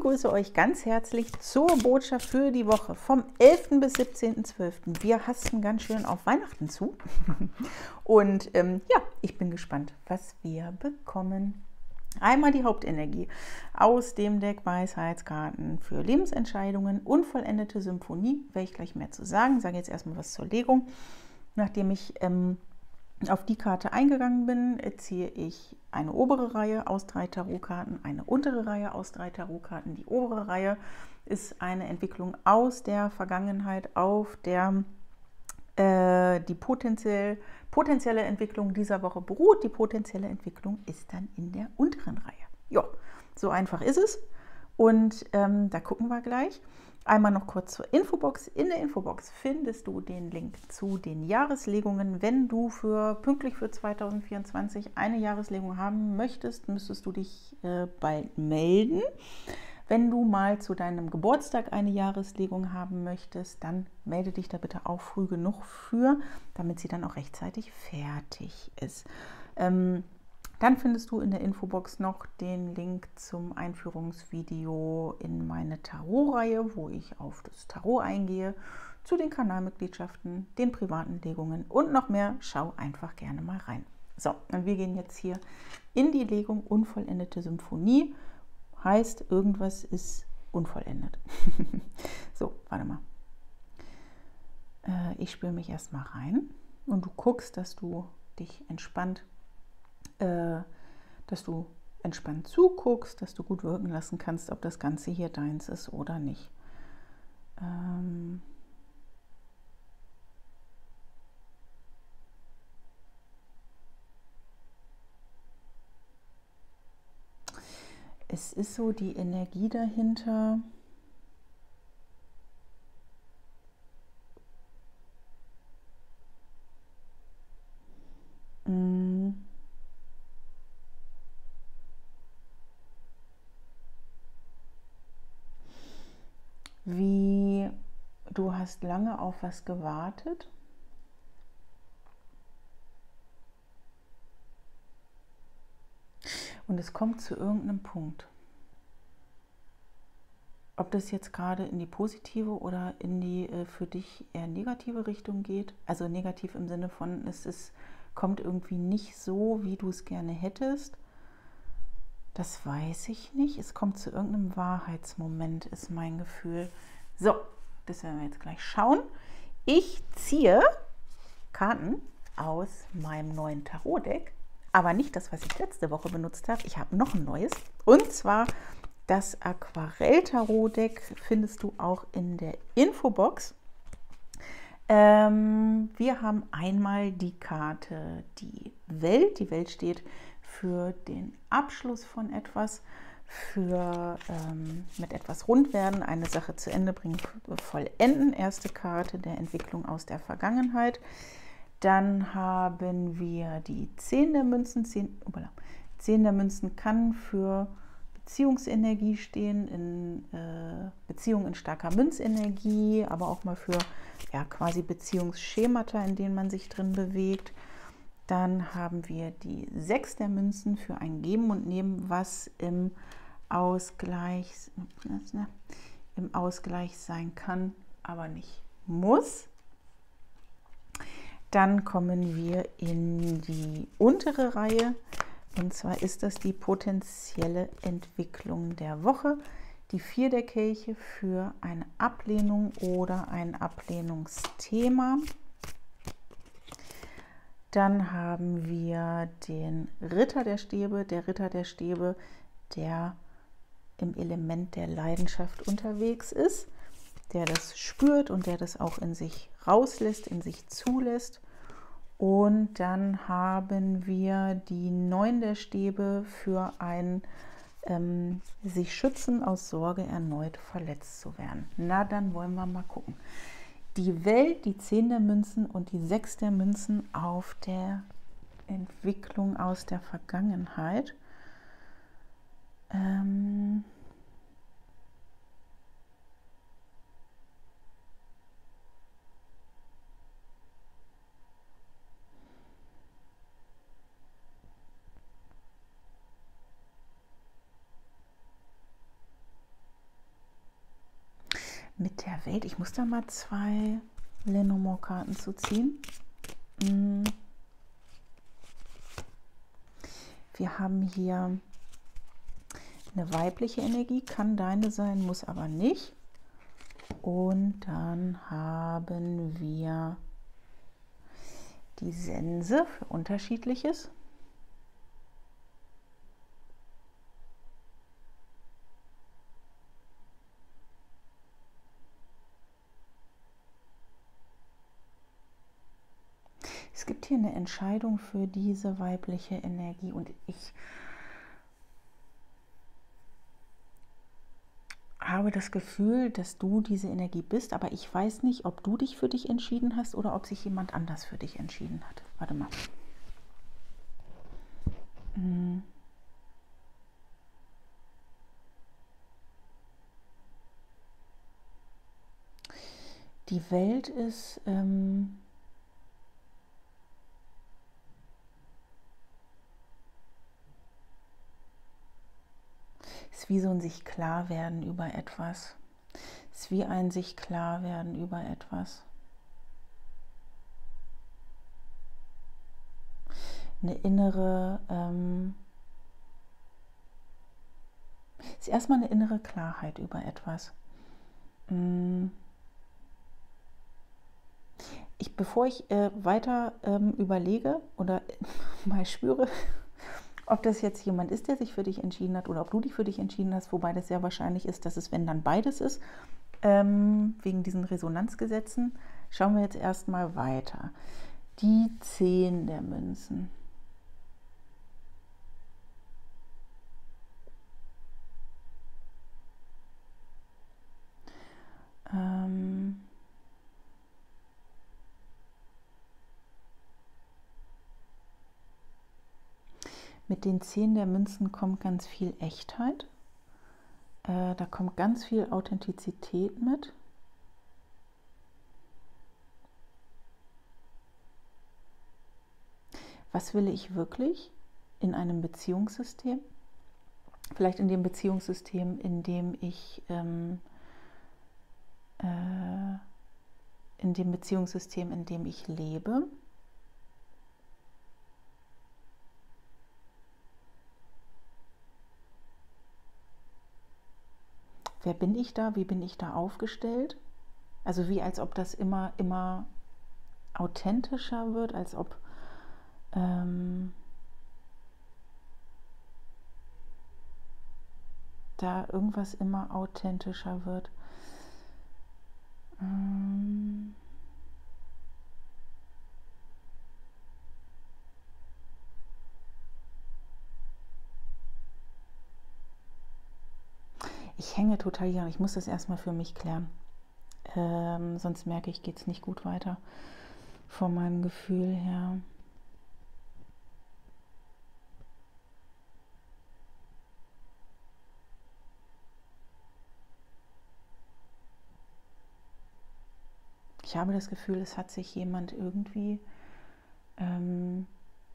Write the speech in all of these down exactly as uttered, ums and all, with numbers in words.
begrüße euch ganz herzlich zur Botschaft für die Woche vom elften bis siebzehnten zwölften Wir hasten ganz schön auf Weihnachten zu. Und ähm, ja, ich bin gespannt, was wir bekommen. Einmal die Hauptenergie aus dem Deck Weisheitskarten für Lebensentscheidungen, unvollendete Symphonie. Werde ich gleich mehr zu sagen. Sage jetzt erstmal was zur Legung. Nachdem ich ähm, auf die Karte eingegangen bin, ziehe ich eine obere Reihe aus drei Tarotkarten, eine untere Reihe aus drei Tarotkarten. Die obere Reihe ist eine Entwicklung aus der Vergangenheit, auf der äh, die potenziell, potenzielle Entwicklung dieser Woche beruht. Die potenzielle Entwicklung ist dann in der unteren Reihe. Ja, so einfach ist es. Und ähm, da gucken wir gleich. Einmal noch kurz zur Infobox. In der Infobox findest du den Link zu den Jahreslegungen. Wenn du für pünktlich für zweitausendvierundzwanzig eine Jahreslegung haben möchtest, müsstest du dich äh, bald melden. Wenn du mal zu deinem Geburtstag eine Jahreslegung haben möchtest, dann melde dich da bitte auch früh genug für, damit sie dann auch rechtzeitig fertig ist. Ähm, Dann findest du in der Infobox noch den Link zum Einführungsvideo in meine Tarot-Reihe, wo ich auf das Tarot eingehe, zu den Kanalmitgliedschaften, den privaten Legungen und noch mehr. Schau einfach gerne mal rein. So, und wir gehen jetzt hier in die Legung unvollendete Symphonie. Heißt, irgendwas ist unvollendet. So, warte mal. Äh, ich spüre mich erstmal rein und du guckst, dass du dich entspannt dass du entspannt zuguckst, dass du gut wirken lassen kannst, ob das Ganze hier deins ist oder nicht. Ähm es ist so die Energie dahinter. Wie du hast lange auf was gewartet. Und es kommt zu irgendeinem Punkt. Ob das jetzt gerade in die positive oder in die äh, für dich eher negative Richtung geht. Also negativ im Sinne von, es ist, kommt irgendwie nicht so, wie du es gerne hättest. Das weiß ich nicht. Es kommt zu irgendeinem Wahrheitsmoment, ist mein Gefühl. So, das werden wir jetzt gleich schauen. Ich ziehe Karten aus meinem neuen Tarot-Deck, aber nicht das, was ich letzte Woche benutzt habe. Ich habe noch ein neues. Und zwar das Aquarell-Tarot-Deck findest du auch in der Infobox. Ähm, wir haben einmal die Karte die Welt. Die Welt steht für den Abschluss von etwas, für ähm, mit etwas rund werden, eine Sache zu Ende bringen, vollenden. Erste Karte der Entwicklung aus der Vergangenheit. Dann haben wir die zehn der Münzen. zehn, zehn der Münzen kann für Beziehungsenergie stehen, in äh, Beziehung in starker Münzenergie, aber auch mal für ja, quasi Beziehungsschemata, in denen man sich drin bewegt. Dann haben wir die sechs der Münzen für ein Geben und Nehmen, was im Ausgleich, im Ausgleich sein kann, aber nicht muss. Dann kommen wir in die untere Reihe. Und zwar ist das die potenzielle Entwicklung der Woche. Die vier der Kelche für eine Ablehnung oder ein Ablehnungsthema. Dann haben wir den Ritter der Stäbe. Der Ritter der Stäbe, der im Element der Leidenschaft unterwegs ist, der das spürt und der das auch in sich rauslässt, in sich zulässt. Und dann haben wir die neun der Stäbe für ein ähm, sich schützen aus Sorge, erneut verletzt zu werden. Na, dann wollen wir mal gucken. Die Welt, die zehn der Münzen und die sechs der Münzen auf der Entwicklung aus der Vergangenheit. Ähm mit der Welt. Ich muss da mal zwei Lenormand-Karten zu ziehen. Hm. Wir haben hier eine weibliche Energie, kann deine sein, muss aber nicht. Und dann haben wir die Sense für Unterschiedliches. Es gibt hier eine Entscheidung für diese weibliche Energie und ich habe das Gefühl, dass du diese Energie bist, aber ich weiß nicht, ob du dich für dich entschieden hast oder ob sich jemand anders für dich entschieden hat. Warte mal. Hm. Die Welt ist ähm, ist wie so ein sich klar werden über etwas. Ist wie ein sich klar werden über etwas. Eine innere, ähm, ist erstmal eine innere Klarheit über etwas. Ich, bevor ich äh, weiter ähm, überlege oder mal spüre, ob das jetzt jemand ist, der sich für dich entschieden hat oder ob du dich für dich entschieden hast, wobei das sehr wahrscheinlich ist, dass es, wenn dann beides ist, ähm, wegen diesen Resonanzgesetzen, schauen wir jetzt erstmal weiter. Die zehn der Münzen. Ähm Mit den zehn der Münzen kommt ganz viel Echtheit. Äh, da kommt ganz viel Authentizität mit. Was will ich wirklich in einem Beziehungssystem? Vielleicht in dem Beziehungssystem, in dem ich ähm, äh, in dem Beziehungssystem, in dem ich lebe. Wer bin ich da? Wie bin ich da aufgestellt? Also wie als ob das immer, immer authentischer wird, als ob ähm, da irgendwas immer authentischer wird. Ähm ich hänge total hier. Ich muss das erstmal für mich klären. Ähm, sonst merke ich, geht es nicht gut weiter. Von meinem Gefühl her. Ich habe das Gefühl, es hat sich jemand irgendwie ähm,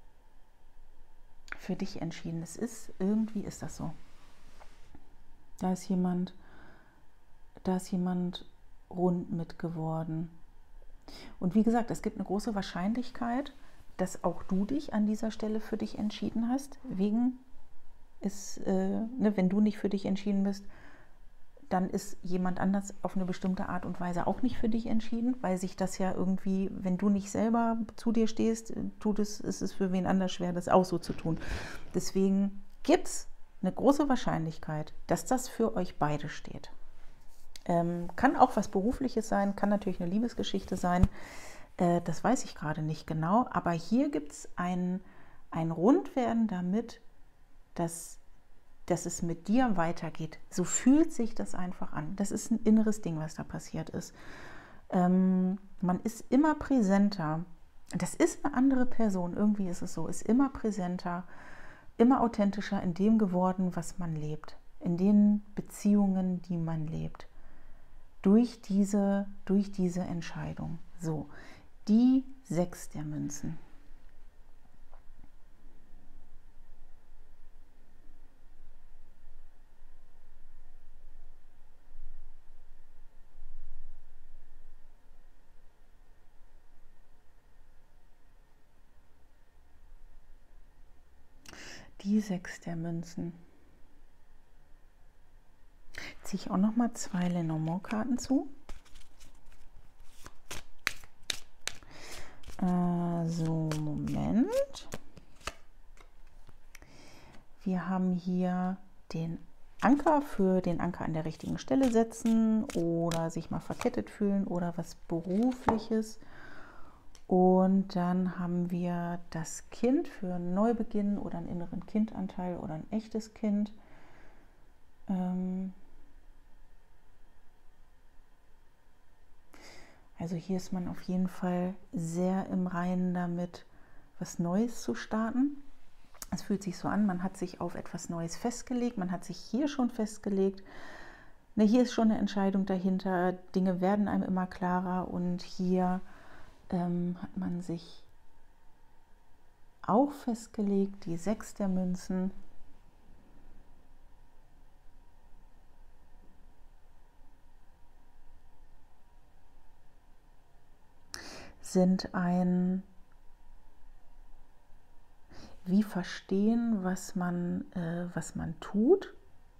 für dich entschieden. Es ist, irgendwie ist das so. Da ist jemand, da ist jemand rund mit geworden. Und wie gesagt, es gibt eine große Wahrscheinlichkeit, dass auch du dich an dieser Stelle für dich entschieden hast. Wegen ist, äh, ne, wenn du nicht für dich entschieden bist, dann ist jemand anders auf eine bestimmte Art und Weise auch nicht für dich entschieden, weil sich das ja irgendwie, wenn du nicht selber zu dir stehst, tut es, ist es für wen anders schwer, das auch so zu tun. Deswegen gibt es eine große Wahrscheinlichkeit, dass das für euch beide steht. Ähm, kann auch was Berufliches sein, kann natürlich eine Liebesgeschichte sein, äh, das weiß ich gerade nicht genau, aber hier gibt es ein, ein Rundwerden damit, dass dass es mit dir weitergeht. So fühlt sich das einfach an. Das ist ein inneres Ding, was da passiert ist. Ähm, man ist immer präsenter. Das ist eine andere Person. Irgendwie ist es so. Ist immer präsenter, immer authentischer in dem geworden, was man lebt. In den Beziehungen, die man lebt. Durch diese, durch diese Entscheidung. So, die sechs der Münzen. Die sechs der Münzen. Ziehe ich auch noch mal zwei Lenormand-Karten zu. Äh, so, Moment. Wir haben hier den Anker für den Anker an der richtigen Stelle setzen oder sich mal verkettet fühlen oder was Berufliches. Und dann haben wir das Kind für einen Neubeginn oder einen inneren Kindanteil oder ein echtes Kind. Ähm also hier ist man auf jeden Fall sehr im Reinen damit, was Neues zu starten. Es fühlt sich so an, man hat sich auf etwas Neues festgelegt, man hat sich hier schon festgelegt. Ne, hier ist schon eine Entscheidung dahinter, Dinge werden einem immer klarer und hier ähm, hat man sich auch festgelegt, die sechs der Münzen. Sind ein wie verstehen, was man, äh, was man tut,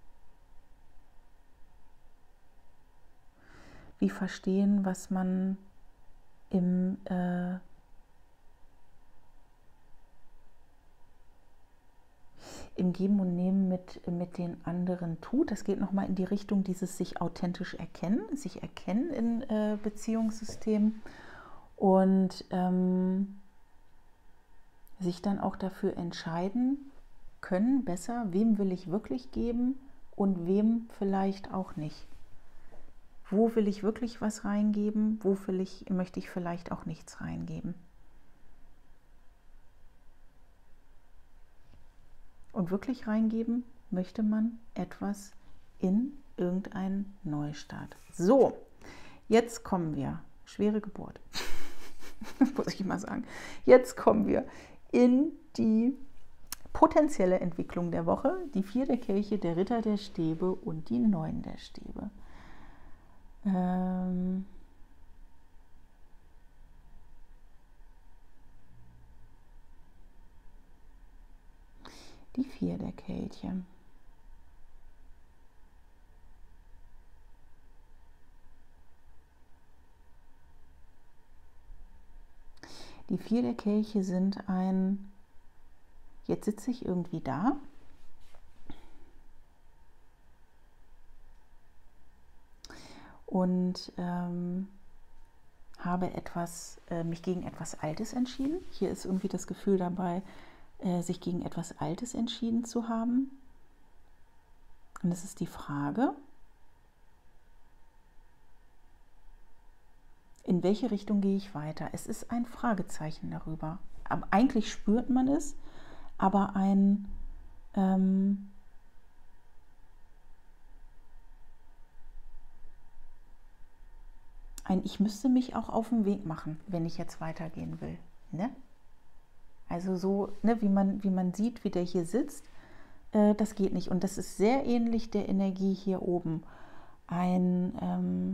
wie verstehen, was man im äh, im Geben und Nehmen mit, mit den anderen tut. Das geht nochmal in die Richtung dieses sich authentisch erkennen, sich erkennen in äh, Beziehungssystemen und ähm, sich dann auch dafür entscheiden können, besser, wem will ich wirklich geben und wem vielleicht auch nicht. Wo will ich wirklich was reingeben, wo will ich, möchte ich vielleicht auch nichts reingeben. Und wirklich reingeben möchte man etwas in irgendeinen Neustart. So, jetzt kommen wir, schwere Geburt, muss ich mal sagen, jetzt kommen wir in die potenzielle Entwicklung der Woche, die vier der Kelche, der Ritter der Stäbe und die neun der Stäbe. Ähm die vier der Kelche. Die vier der Kelche sind ein, jetzt sitze ich irgendwie da und ähm, habe etwas, äh, mich gegen etwas Altes entschieden. Hier ist irgendwie das Gefühl dabei, äh, sich gegen etwas Altes entschieden zu haben. Und es ist die Frage, in welche Richtung gehe ich weiter? Es ist ein Fragezeichen darüber. Aber eigentlich spürt man es, aber ein ähm, ein ich müsste mich auch auf den Weg machen, wenn ich jetzt weitergehen will. Ne? Also so, ne, wie man, wie man sieht, wie der hier sitzt, äh, das geht nicht. Und das ist sehr ähnlich der Energie hier oben. Ein ähm,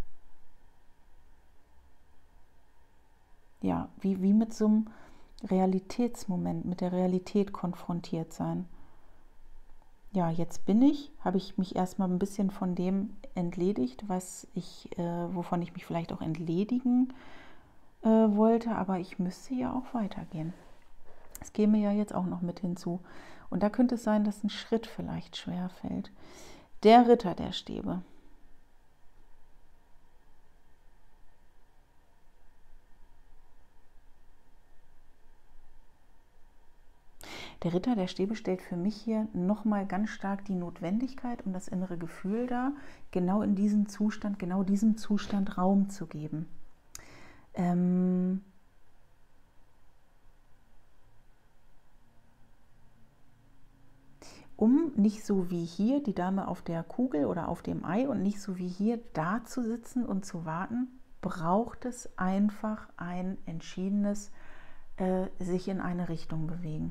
ja, wie, wie mit so einem Realitätsmoment, mit der Realität konfrontiert sein. Ja, jetzt bin ich, habe ich mich erstmal ein bisschen von dem entledigt, was ich, äh, wovon ich mich vielleicht auch entledigen äh, wollte, aber ich müsste ja auch weitergehen. Es käme ja jetzt auch noch mit hinzu. Und da könnte es sein, dass ein Schritt vielleicht schwer fällt. Der Ritter der Stäbe. Der Ritter der Stäbe stellt für mich hier nochmal ganz stark die Notwendigkeit und das innere Gefühl dar, genau in diesem Zustand, genau diesem Zustand Raum zu geben. Ähm um nicht so wie hier die Dame auf der Kugel oder auf dem Ei und nicht so wie hier da zu sitzen und zu warten, braucht es einfach ein entschiedenes äh, sich in eine Richtung bewegen.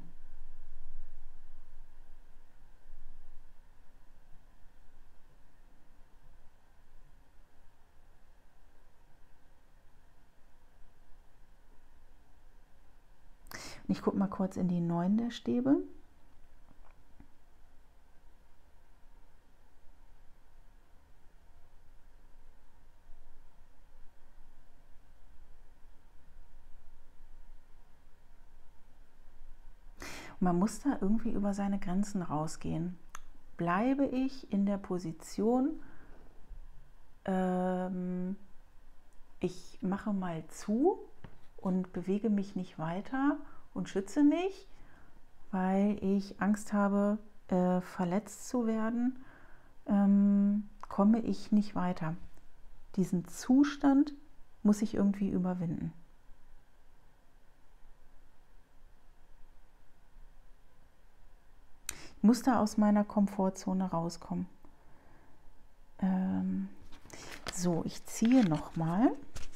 Ich gucke mal kurz in die neun der Stäbe. Man muss da irgendwie über seine Grenzen rausgehen. Bleibe ich in der Position, ähm, ich mache mal zu und bewege mich nicht weiter und schütze mich, weil ich Angst habe, äh, verletzt zu werden, ähm, komme ich nicht weiter. Diesen Zustand muss ich irgendwie überwinden. Ich muss da aus meiner Komfortzone rauskommen. Ähm, so, ich ziehe nochmal.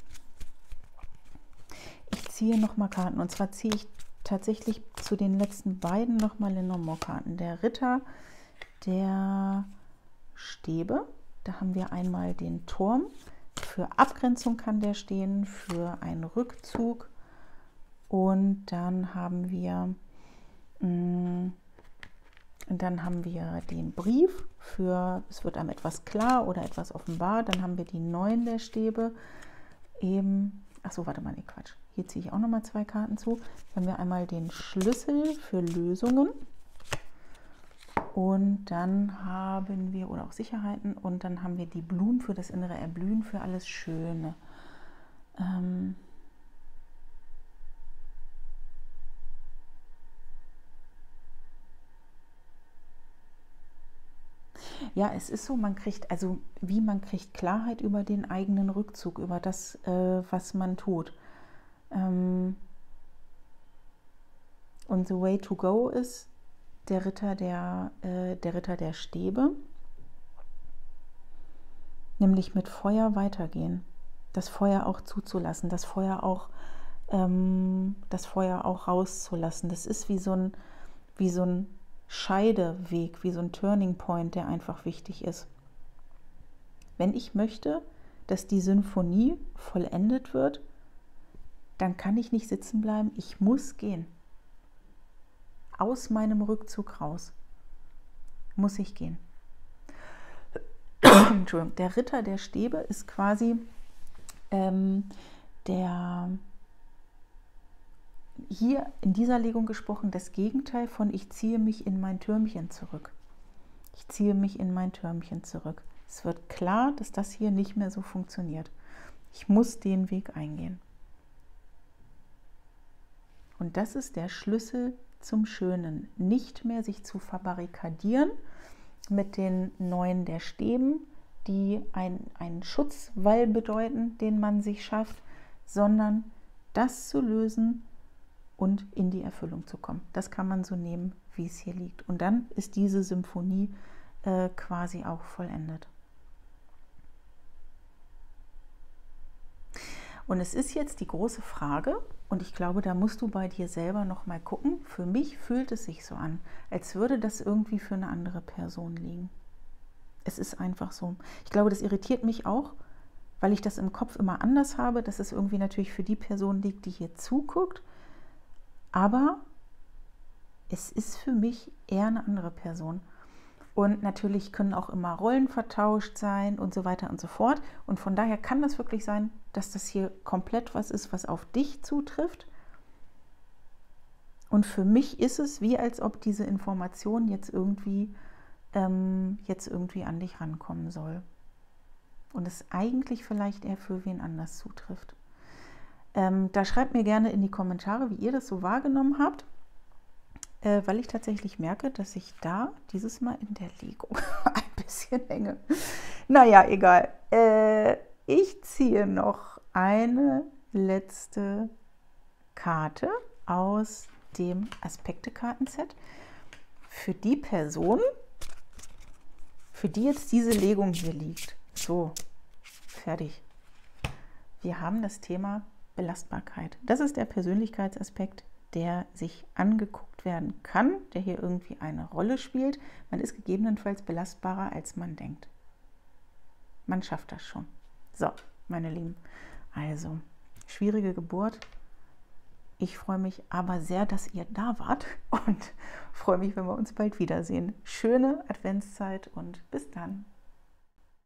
Ich ziehe nochmal Karten. Und zwar ziehe ich tatsächlich zu den letzten beiden nochmal Lenormand-Karten. Der Ritter der Stäbe. Da haben wir einmal den Turm. Für Abgrenzung kann der stehen, für einen Rückzug. Und dann haben wir, mh, dann haben wir den Brief für, es wird einem etwas klar oder etwas offenbar. Dann haben wir die Neun der Stäbe. Eben, ach so, warte mal, nee, Quatsch. Hier ziehe ich auch nochmal zwei Karten zu. Dann haben wir einmal den Schlüssel für Lösungen. Und dann haben wir, oder auch Sicherheiten, und dann haben wir die Blumen für das innere Erblühen, für alles Schöne. Ähm ja, es ist so, man kriegt, also wie man kriegt Klarheit über den eigenen Rückzug, über das, äh, was man tut. Ähm und the way to go ist der Ritter der, äh, der Ritter der Stäbe, nämlich mit Feuer weitergehen, das Feuer auch zuzulassen, das Feuer auch, ähm, das Feuer auch rauszulassen. Das ist wie so ein, wie so ein Scheideweg, wie so ein Turning Point, der einfach wichtig ist. Wenn ich möchte, dass die Symphonie vollendet wird, dann kann ich nicht sitzen bleiben, ich muss gehen. Aus meinem Rückzug raus muss ich gehen. Entschuldigung, der Ritter der Stäbe ist quasi ähm, der, hier in dieser Legung gesprochen, das Gegenteil von ich ziehe mich in mein Türmchen zurück. Ich ziehe mich in mein Türmchen zurück. Es wird klar, dass das hier nicht mehr so funktioniert. Ich muss den Weg eingehen. Und das ist der Schlüssel zum Schönen. Nicht mehr sich zu verbarrikadieren mit den Neuen der Stäben, die ein, einen Schutzwall bedeuten, den man sich schafft, sondern das zu lösen und in die Erfüllung zu kommen. Das kann man so nehmen, wie es hier liegt. Und dann ist diese Symphonie äh, quasi auch vollendet. Und es ist jetzt die große Frage, und ich glaube, da musst du bei dir selber noch mal gucken. Für mich fühlt es sich so an, als würde das irgendwie für eine andere Person liegen. Es ist einfach so. Ich glaube, das irritiert mich auch, weil ich das im Kopf immer anders habe, dass es irgendwie natürlich für die Person liegt, die hier zuguckt. Aber es ist für mich eher eine andere Person. Und natürlich können auch immer Rollen vertauscht sein und so weiter und so fort. Und von daher kann das wirklich sein, dass das hier komplett was ist, was auf dich zutrifft. Und für mich ist es wie, als ob diese Information jetzt irgendwie, ähm, jetzt irgendwie an dich rankommen soll. Und es eigentlich vielleicht eher für wen anders zutrifft. Ähm, da schreibt mir gerne in die Kommentare, wie ihr das so wahrgenommen habt. Äh, weil ich tatsächlich merke, dass ich da dieses Mal in der Legung ein bisschen hänge. Naja, egal. Äh, ich ziehe noch eine letzte Karte aus dem Aspekte-Kartenset für die Person, für die jetzt diese Legung hier liegt. So, fertig. Wir haben das Thema Belastbarkeit. Das ist der Persönlichkeitsaspekt, der sich angeguckt werden kann, der hier irgendwie eine Rolle spielt. Man ist gegebenenfalls belastbarer, als man denkt. Man schafft das schon. So, meine Lieben, also schwierige Geburt. Ich freue mich aber sehr, dass ihr da wart und freue mich, wenn wir uns bald wiedersehen. Schöne Adventszeit und bis dann.